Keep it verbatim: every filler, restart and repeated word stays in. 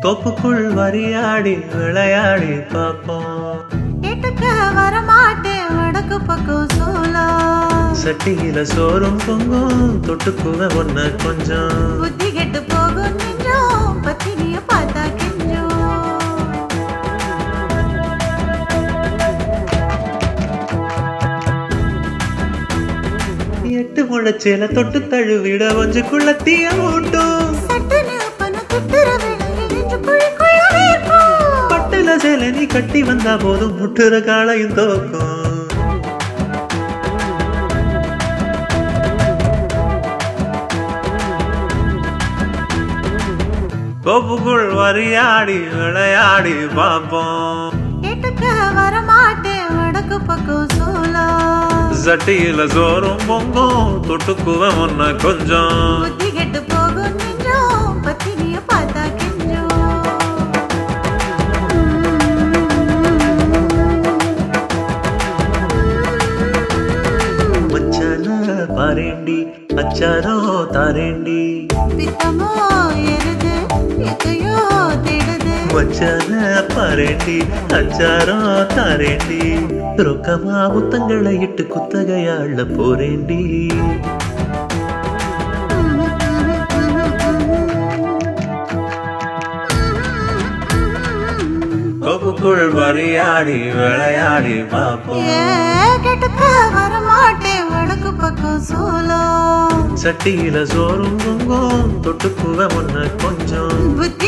தோப்புக்குள் வரியாடி விளையாடி பார்ப்போம். கேட்டுக்க வரமாட்டேன் வடக்கு பக்கம் சோலா. சட்டியில சோறும் பொங்கும் தொட்டுக்குவ ஒன்ன கொஞ்சம். புத்தி கெட்டு போகும் நெஞ்சம் பத்தினிய பார்த்தா கெஞ்சம். எட்டு முளைச்சேல தொட்டு தழுவிட கொஞ்ச குள்ளத்திய ஊட்டும். பட்டுல சேல நீ கட்டி வந்தா போதும் முட்டுற காலையும் தோக்கும். கோப்புக்குள் வரியாடி விளையாடி பார்ப்போம். கேட்டுக்க வரமாட்டேன் வடக்கு பக்கம் சோலா. சட்டியில சோறும் பொங்கும் தொட்டுக்குவ ஒன்ன கொஞ்சம். புத்தி கெட்டு போகும் நெஞ்சம் பத்தினிய பார்த்தா கெஞ்சம். மச்சான பாரேண்டி அச்சாரோ தாரேண்டி. பித்தமோ எருது எத்தையோ தேடுது. மச்சான பாரேண்டி அச்சாரோ தாரேண்டி. ரொக்கமா முத்தங்களை இட்டு குத்தகையாள போரேண்டி. கோப்புக்குள் வரியாடி விளையாடி பார்ப்போம். கேட்டுக்க வரமாட்டேன் வடக்கு பக்கம் சோலா. சட்டியில சோறும் பொங்கும் தொட்டுக்குவ ஒன்ன கொஞ்சம். புத்தி